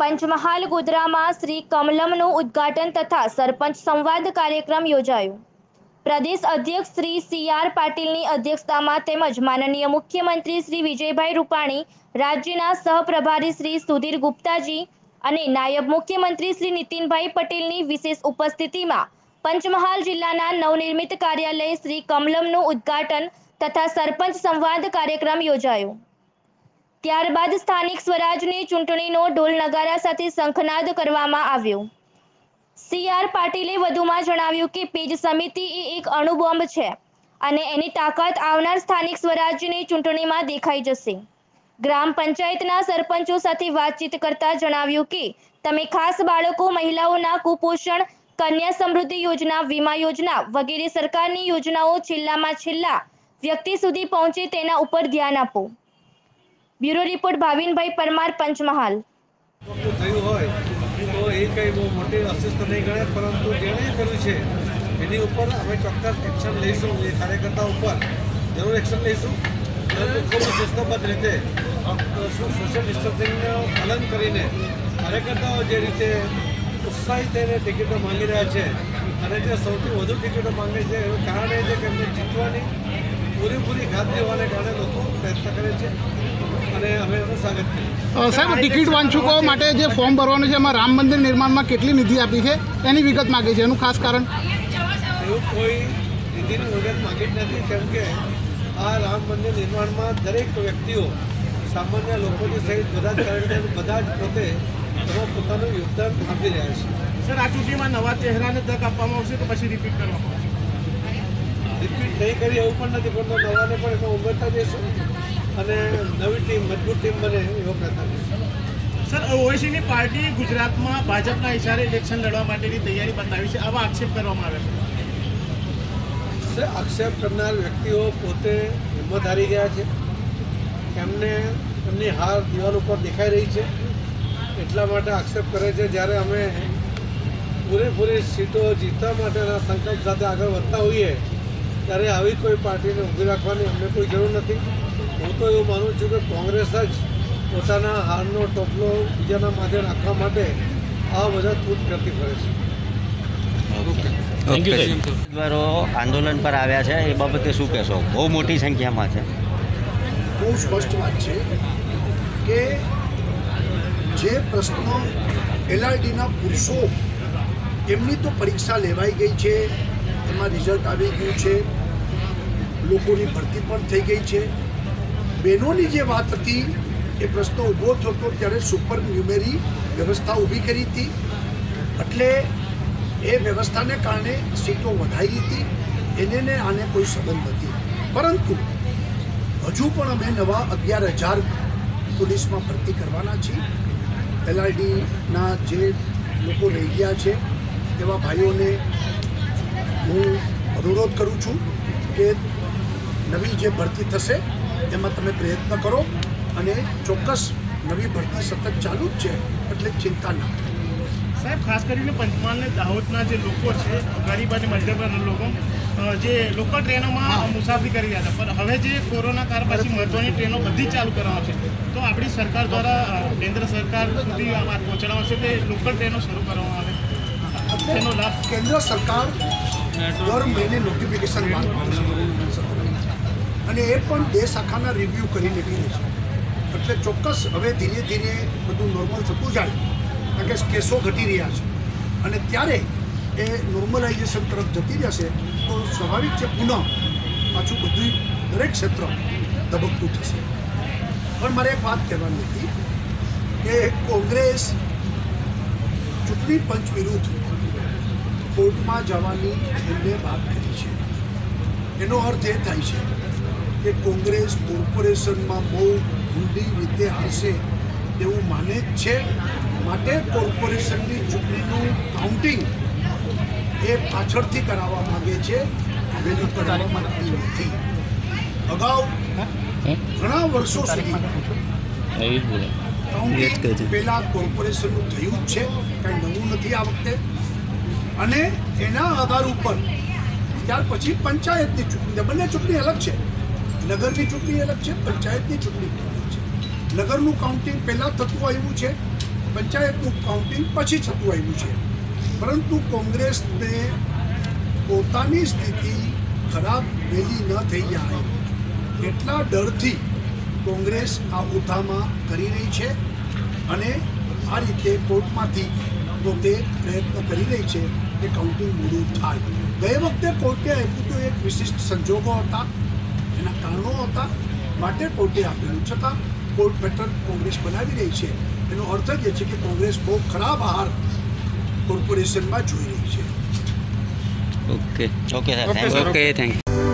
પંચમહાલ ગોધરામાં શ્રી કમલમનું ઉદ્ઘાટન તથા સરપંચ સંવાદ કાર્યક્રમ યોજાયો। પ્રદેશ અધ્યક્ષ શ્રી સી.આર. પાટીલની અધ્યક્ષતામાં તેમજ માનનીય મુખ્યમંત્રી શ્રી વિજયભાઈ રૂપાણી, રાજ્યના સહપ્રભારી શ્રી સુધીર ગુપ્તાજી અને નાયબ મુખ્યમંત્રી શ્રી નીતિનભાઈ પટેલની વિશેષ ઉપસ્થિતિમાં પંચમહાલ જિલ્લાના નવનિર્મિત કાર્યાલય શ્રી કમલમનું ઉદ્ઘાટન તથા સરપંચ સંવાદ કાર્યક્રમ યોજાયો। ત્યારબાદ સ્થાનિક સ્વરાજની ચૂંટણીનો ઢોલ નગારા સાથે શંખનાદ કરવામાં આવ્યો। સી.આર. પાટીલે વધુમાં જણાવ્યું કે પેજ સમિતિ એ એક અણુબોમ્બ છે અને એની તાકાત આવનાર સ્થાનિક સ્વરાજ્યની ચૂંટણીમાં દેખાઈ જશે। ગ્રામ પંચાયતના સરપંચો સાથે વાતચીત કરતા જણાવ્યું કે તમે ખાસ બાળકો, મહિલાઓના કુપોષણ, કન્યા સમૃદ્ધિ યોજના, વીમા યોજના વગેરે સરકારની યોજનાઓ છેલ્લામાં છેલ્લા વ્યક્તિ સુધી પહોંચે તેના ઉપર ધ્યાન આપો। બ્યુરો રિપોર્ટ ભાવિનભાઈ પરમાર, પંચમહાલ। થયું હોય તો એ કંઈ બહુ મોટી અસ્તિત્વ નહીં ગણે, પરંતુ જેણે કર્યું છે એની ઉપર અમે ચોક્કસ એક્શન લઈશું। એ કાર્યકર્તા ઉપર જરૂર એક્શન લઈશું, પરંતુ ખૂબ શિસ્તબદ્ધ રીતે સોશિયલ ડિસ્ટન્સિંગનું પાલન કરીને કાર્યકર્તાઓ જે રીતે ઉત્સાહિત થઈને ટિકિટો માંગી રહ્યા છે અને જે સૌથી વધુ ટિકિટો માંગે છે એનું કારણ એ છે કે એમને જીતવાની પૂરેપૂરી ખાતરી હોવાને કારણે લોકો પ્રયત્ન કરે છે અને અમે એનું સ્વાગત કરીએ। સાહેબ, ટિકિટ વાંચુકો માટે જે ફોર્મ ભરવાનું છે એમાં રામ મંદિર નિર્માણમાં કેટલી નિધિ આપી છે એની વિગત માગે છે, એનું ખાસ કારણ? એવું કોઈ નિધિની વિગત માગી જ નથી, કેમ કે આ રામ મંદિર નિર્માણમાં દરેક વ્યક્તિઓ, સામાન્ય લોકોની સહિત બધા જ કાર્યકરો બધા જ પોતે એમાં પોતાનું યોગદાન આપી રહ્યા છે। સર, આ ચૂંટણીમાં નવા ચહેરાને તક આપવામાં આવશે તો પછી રિપીટ કરવામાં આવશે? રિપીટ નહીં કરી એવું પણ નથી, પરંતુ નવાને પણ એમાં ઉમેરતા જઈશું અને નવી ટીમ, મજબૂત ટીમ બને એવો પ્રયત્ન કરીશું। સર, ઓવેસીની પાર્ટી ગુજરાતમાં ભાજપના ઇશારે ઇલેક્શન લડવા માટેની તૈયારી બતાવી છે, આવા આક્ષેપ કરવામાં આવે છે? આક્ષેપ કરનાર વ્યક્તિઓ પોતે હિંમત હારી ગયા છે, એમને એમની હાર દિવાલ ઉપર દેખાઈ રહી છે, એટલા માટે આક્ષેપ કરે છે। જ્યારે અમે પૂરેપૂરી સીટો જીતવા માટેના સંકલ્પ સાથે આગળ વધતા હોઈએ ત્યારે આવી કોઈ પાર્ટીને ઊભી રાખવાની અમને કોઈ જરૂર નથી। હું તો એવું માનું છું કે કોંગ્રેસ જ પોતાના હારનો ટોપલો બીજાના માથે રાખવા માટે આ બધા તૂટ કરતી ફરે છે। ઉમેદવારો આંદોલન પર આવ્યા છે, એ બાબતે શું કહેશો? બહુ મોટી સંખ્યામાં છે। બહુ સ્પષ્ટ વાત છે કે જે પ્રશ્નો એલઆરડીના પુરુષો એમની તો પરીક્ષા લેવાઈ ગઈ છે, એમાં રિઝલ્ટ આવી ગયું છે, લોકોની ભરતી પણ થઈ ગઈ છે। બહેનોની જે વાત હતી એ પ્રશ્ન ઊભો થતો ત્યારે સુપર ન્યુમેરી વ્યવસ્થા ઊભી કરી હતી, એટલે એ વ્યવસ્થાને કારણે સીટો વધારી હતી, એને આને કોઈ સંબંધ નથી। પરંતુ હજુ પણ અમે નવા 11,000 પોલીસમાં ભરતી કરવાના છીએ। એલઆરડીના જે લોકો રહી ગયા છે એવા ભાઈઓને હું અનુરોધ કરું છું કે નવી જે ભરતી થશે એમાં તમે પ્રયત્ન કરો અને ચોક્કસ નવી ભરતી સતત ચાલુ જ છે, એટલે ચિંતા ના કરો। સાહેબ, ખાસ કરીને પંચમહાલને દાહોદના જે લોકો છે, ગરીબ અને મધ્યમ લોકો જે લોકલ ટ્રેનોમાં મુસાફરી કરી રહ્યા હતા, પણ હવે જે કોરોના કાળ પછી મહત્ત્વની ટ્રેનો બધી ચાલુ કરવાની છે, તો આપણી સરકાર દ્વારા કેન્દ્ર સરકાર સુધી આ વાત પહોંચાડવામાં આવશે કે લોકલ ટ્રેનો શરૂ કરવામાં આવે તેનો લાભ? કેન્દ્ર સરકાર દર મહિને નોટિફિકેશન બહાર પાડે છે અને એ પણ દેશ આખાના રિવ્યૂ કરીને કરે છે, એટલે ચોક્કસ હવે ધીરે ધીરે બધું નોર્મલ થતું જાય, કારણ કે કેસો ઘટી રહ્યા છે અને ત્યારે એ નોર્મલાઇઝેશન તરફ જતી જશે તો સ્વાભાવિક છે પુનઃ પાછું બધું દરેક ક્ષેત્ર ધબકતું થશે। પણ મારે એક વાત કહેવાની હતી કે કોંગ્રેસ ચૂંટણી પંચ વિરુદ્ધ કોર્ટમાં જવાની એમને વાત કરી છે। એનો અર્થ એ થાય છે કે કોંગ્રેસ કોર્પોરેશનમાં બહુ ઊંડી રીતે હારશે એવું માને જ છે, માટે કોર્પોરેશનની ચૂંટણીનું કાઉન્ટિંગ એ પાછળથી કરાવવા માગે છે, વહેલું કરાવવા માંગતી નથી। અગાઉ ઘણા વર્ષો સુધી કાઉન્ટિંગ પહેલાં કોર્પોરેશનનું થયું જ છે, કાંઈ નવું નથી આ વખતે, અને એના આધાર ઉપર ત્યાર પછી પંચાયતની ચૂંટણી, બંને ચૂંટણી અલગ છે, નગરની ચૂંટણી અલગ છે, પંચાયતની ચૂંટણી અલગ છે। નગરનું કાઉન્ટિંગ પહેલાં થતું આવ્યું છે, પંચાયતનું કાઉન્ટિંગ પછી થતું આવ્યું છે, પરંતુ કોંગ્રેસને પોતાની સ્થિતિ ખરાબ વહેલી ન થઈ જાય એટલા ડરથી કોંગ્રેસ આ ઉઠામાં કરી રહી છે અને આ રીતે કોર્ટમાંથી પોતે પ્રયત્ન કરી રહી છે કે કાઉન્ટિંગ મોડું થાય. ગઈ વખતે કોર્ટે આપ્યું તો એક વિશિષ્ટ સંજોગો હતા, એના કારણો હતા, માટે કોર્ટે આપેલું, છતાં કોર્ટ પેટર્ન કોંગ્રેસ બનાવી રહી છે. એનો અર્થ જ એ છે કે કોંગ્રેસ બહુ ખરાબ આહાર કોર્પોરેશનમાં જોઈ રહી છે. Okay sir, thank you.